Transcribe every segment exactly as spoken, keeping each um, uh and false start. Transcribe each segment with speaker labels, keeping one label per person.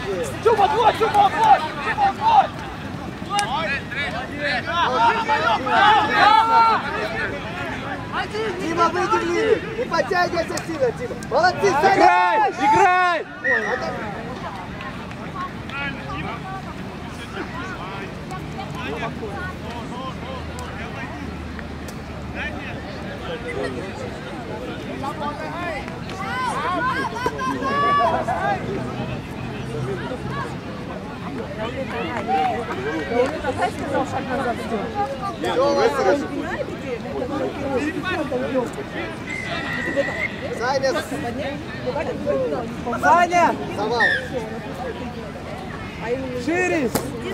Speaker 1: Чуба, отводь, Чуба, отводь! Чуба, отводь!
Speaker 2: Дима, выйди в линию! Не подтягивайся сильно, Дима! Молодцы,
Speaker 1: Играй! Играй!
Speaker 3: Сказал шаг назад.
Speaker 2: Саня!
Speaker 1: Саня!
Speaker 2: Завал!
Speaker 1: Шире!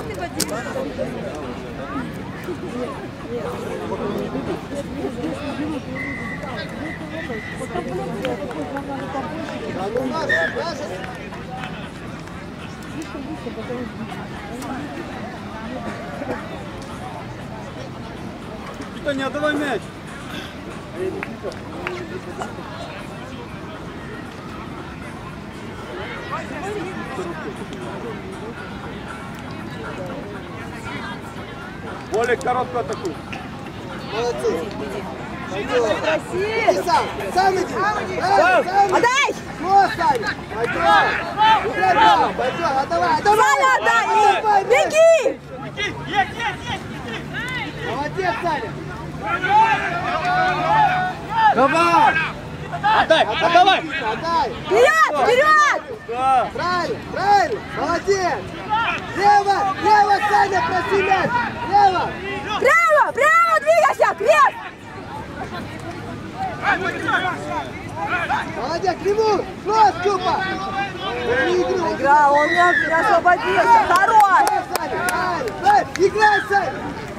Speaker 2: Да ну наш, наш!
Speaker 1: Никита, не отдавай мяч! Более короткую атаку.
Speaker 2: Молодцы! Иди сам! Сам иди! Сам!
Speaker 3: Отдай!
Speaker 2: Что, Саня? Пойдем! Пойдем! Пойдем! Отдавай! Отдавай!
Speaker 3: Саня, отдай! Беги!
Speaker 2: Молодец, Саня!
Speaker 1: Давай! Отдай! Отдавай!
Speaker 2: Отдай!
Speaker 3: Вперед! Вперед!
Speaker 1: Да!
Speaker 2: Правильно! Правильно! Молодец! Лево! Лево, Саня, проси мяч! Лево!
Speaker 3: Прямо! Прямо двигайся! Крест!
Speaker 2: Молодец, к нему! Что, Степа?
Speaker 3: Игра, он не освободился. Хорош!
Speaker 2: Саня, правильно! Правильно! Играй, Саня!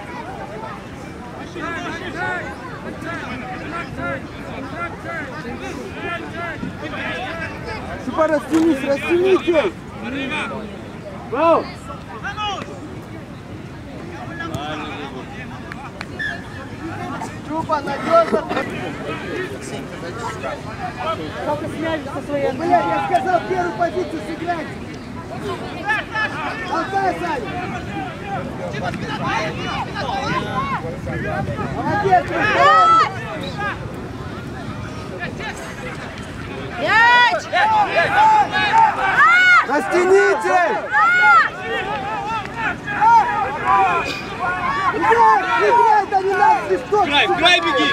Speaker 2: Степа, растянись, растяните!
Speaker 1: Гоу!
Speaker 2: Степа, надежно!
Speaker 3: Только свяжется со своей...
Speaker 2: Блядь, я сказал первую позицию сыграть! Болтай, Саня! Молодец!
Speaker 3: Мяч!
Speaker 2: Растяните! Играй! Играй! Да не надо свисток!
Speaker 1: Край, край беги!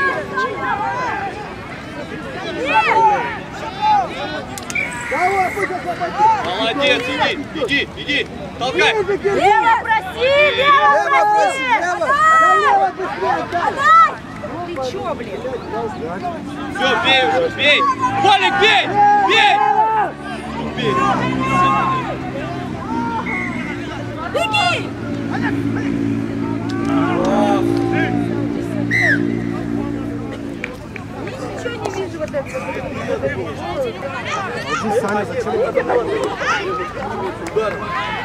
Speaker 2: Давай, пусть освободит!
Speaker 1: Молодец, иди, иди, иди! Толкай!
Speaker 3: Лево проси! Лево проси!
Speaker 2: Лево!
Speaker 3: Отдай!
Speaker 2: Лево быстрее!
Speaker 3: Отдай! Ты чё, блин?
Speaker 1: Все, бей уже, бей! Толик, бей! Бей! Бей!
Speaker 3: Беги! Ничего не вижу вот этого.
Speaker 2: Саня, зачем?
Speaker 1: Удар!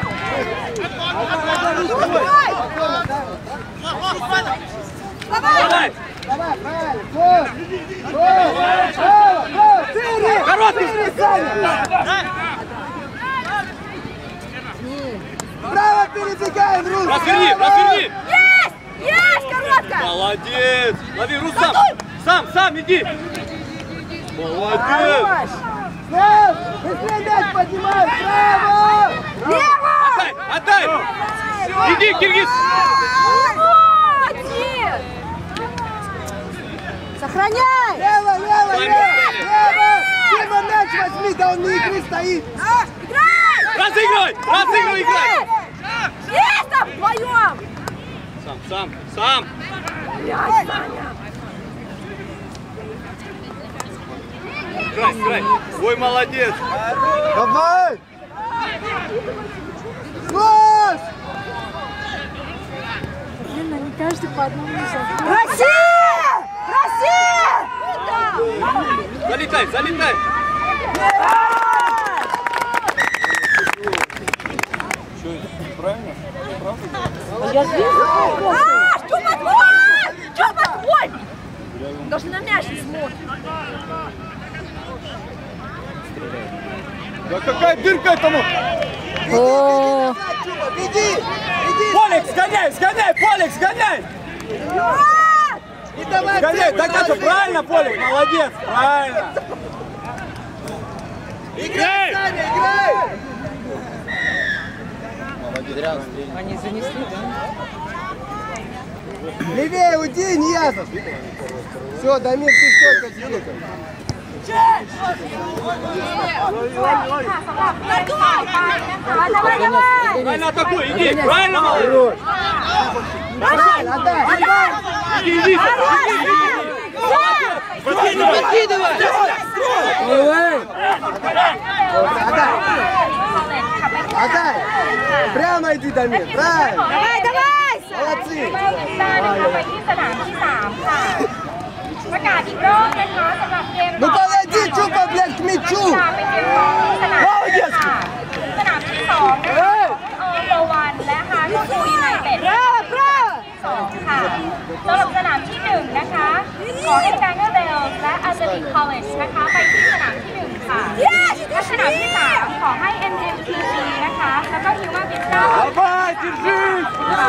Speaker 1: Давай!
Speaker 2: Давай, правильно! Гол! Гол! Гол! Гол! Шире!
Speaker 1: Короткий!
Speaker 2: Саня! Право перебегаем, Рус!
Speaker 1: Разверни, разверни!
Speaker 3: Есть! Есть, коротко!
Speaker 1: Молодец! Лови, Рус, сам! Сам, сам, иди! Молодец!
Speaker 3: Хорош!
Speaker 2: Слав! Быстрее мяч поднимай! Право!
Speaker 3: Лево!
Speaker 1: Отдай! Отдай! Иди, Киргиз!
Speaker 3: Молодец! Сохраняй!
Speaker 2: Лево, лево, лево! Лево! Дима, мяч возьми, да он на игре стоит!
Speaker 3: Играй!
Speaker 1: Разыгрывай! Разыгрывай, играй!
Speaker 3: Есть там вдвоем!
Speaker 1: Сам, сам, сам!
Speaker 3: Блядь, Саня!
Speaker 1: Играй, играй! Ой, молодец!
Speaker 2: Давай! Класс!
Speaker 3: Блин, они каждый по одному несут. Россия! Россия!
Speaker 1: Залетай, залетай! Что, правильно? Правда?
Speaker 3: Я вижу. А, что подводь? Что подводь? Даже на мяч не смотрит.
Speaker 1: Да какая дырка этому?
Speaker 3: О,
Speaker 2: Веди! Веди!
Speaker 1: Полик, сгоняй, сгоняй, Полик, сгоняй!
Speaker 2: И давай
Speaker 1: Сгоняй,
Speaker 2: цепь,
Speaker 1: так это
Speaker 2: положи.
Speaker 1: правильно, Полик, молодец, правильно.
Speaker 2: Играй, Саня, играй!
Speaker 4: Они занесли, да?
Speaker 2: Левее уйди, Ниязов! Все, Дамир, ты столько двигай.
Speaker 1: Правильно атакуй, иди, правильно, молодец.
Speaker 2: Правильно, отдай, отдай!
Speaker 1: Иди, иди, иди, подкидывай, подкидывай.
Speaker 2: Отдай! Отдай! Прямо иди, Дамир, правильно!
Speaker 3: давай, давай!
Speaker 2: Молодцы!
Speaker 5: ไปที่สนามที่สามค่ะประกาศอีกรอบนะคะสำหรับเกม
Speaker 2: Ну подойди, Чупа, блядь, к мячу!
Speaker 5: เป็นเกมของที่สนามที่ค่ะสนามที่สองนะคะออโลวันและฮาร์ดฟูยูไนเต็ดสองค่ะสำหรับสนามที่หนึ่งนะคะขอให้แบงเกอร์เบลส์และอาร์เซนอลคอลเลจนะคะไปที่สนามที่หนึ่งค่ะและสนามที่สามขอให้ เอ็ม เอ็ม ที ซี นะคะแล้วก็ฮิวมาบิสต้า
Speaker 1: Давай, держись.
Speaker 5: ค่ะ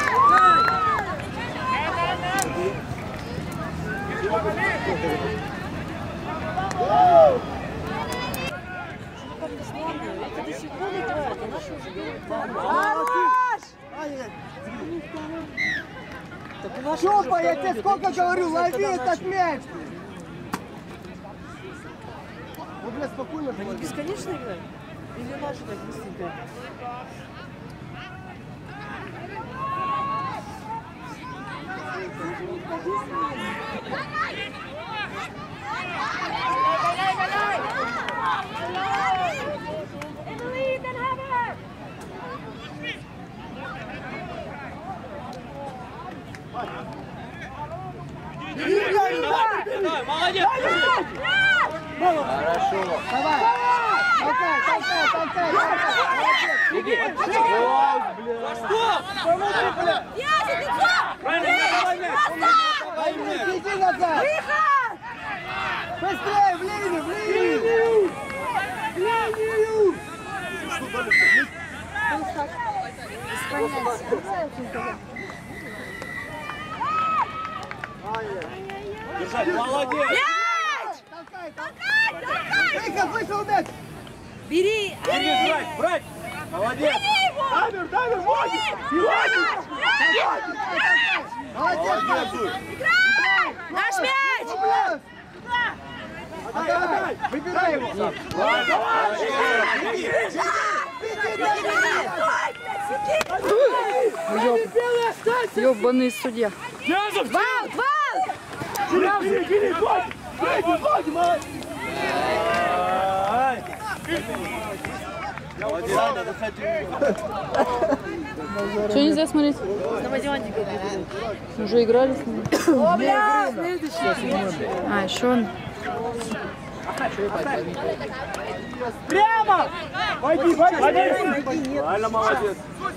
Speaker 2: Чупа, я тебе сколько говорю, лови этот мяч! Ну, блядь, спокойно.
Speaker 4: Они бесконечно играют? Или наши так быстренько?
Speaker 1: Давай, молодец.
Speaker 2: Хорошо. Давай. Толкай, толкай, толкай, толкай.
Speaker 1: Иди. За что? Правильно, давай мяч.
Speaker 2: Иди назад. Быстрее, в линию, в линию. В линию.
Speaker 1: Держать, молодец.
Speaker 2: Толкай, толкай. Выход, вышел мяч.
Speaker 3: Бери!
Speaker 1: Бери, брать, брать. Молодец. Дамир, Дамир, Владик.
Speaker 2: Молодец,
Speaker 3: Наш мяч!
Speaker 2: Владик. Отдай, выбирай его.
Speaker 4: Ёбаный судья.
Speaker 3: Вал! Вал!
Speaker 4: Что нельзя смотреть? Уже играли с ним?
Speaker 3: О, бля!
Speaker 4: А, еще он.
Speaker 1: Прямо. Пойди, пойди. Правильно, молодец.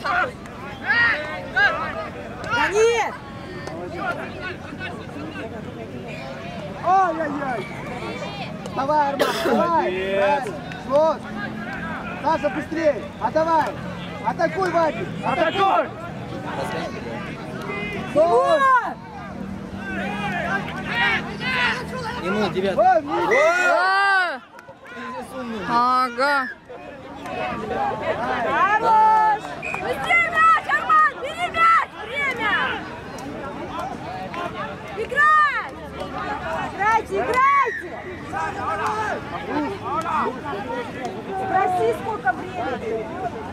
Speaker 3: Гони!
Speaker 2: Ай-яй-яй. Давай, Арман, давай. Вот. Саша, быстрее. А давай. Атакуй, Вадик.
Speaker 1: Атакуй.
Speaker 2: Вот.
Speaker 4: Ему девятый.
Speaker 2: Вот, вниз.
Speaker 4: А! Ага.
Speaker 3: Хорош! Быстрее мяч, Арман! Бери мяч! Время! Играй! Играйте, играйте! Спроси, сколько времени.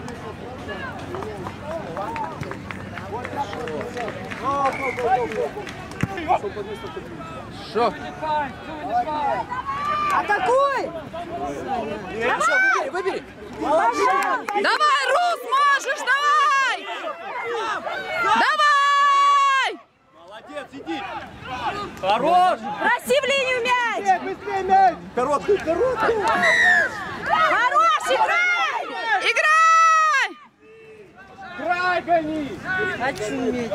Speaker 4: Шо?
Speaker 3: Атакуй!
Speaker 4: Выбери, выбери.
Speaker 3: Пожалуйста!
Speaker 4: Давай, Рус, можешь, давай! Давай!
Speaker 1: Молодец, иди. Хорош.
Speaker 3: Проси в линию мяч!
Speaker 2: Быстрее, быстрее, мяч.
Speaker 1: Короткий, короткий.
Speaker 3: Хорош, играй!
Speaker 4: Играй!
Speaker 1: Край гони.
Speaker 4: Очуметь.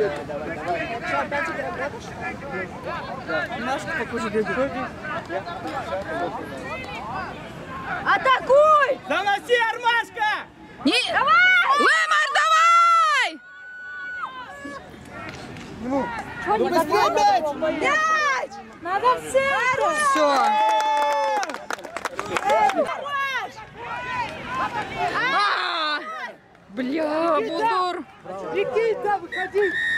Speaker 4: Немножко похуже бегает.
Speaker 3: Атакуй!
Speaker 1: Заноси, Армашка.
Speaker 4: Не... Лемар, давай!
Speaker 2: Ну, быстрее мяч!
Speaker 3: Надо все!
Speaker 4: Все. А! Бля, Булдур.
Speaker 2: Никита, выходи!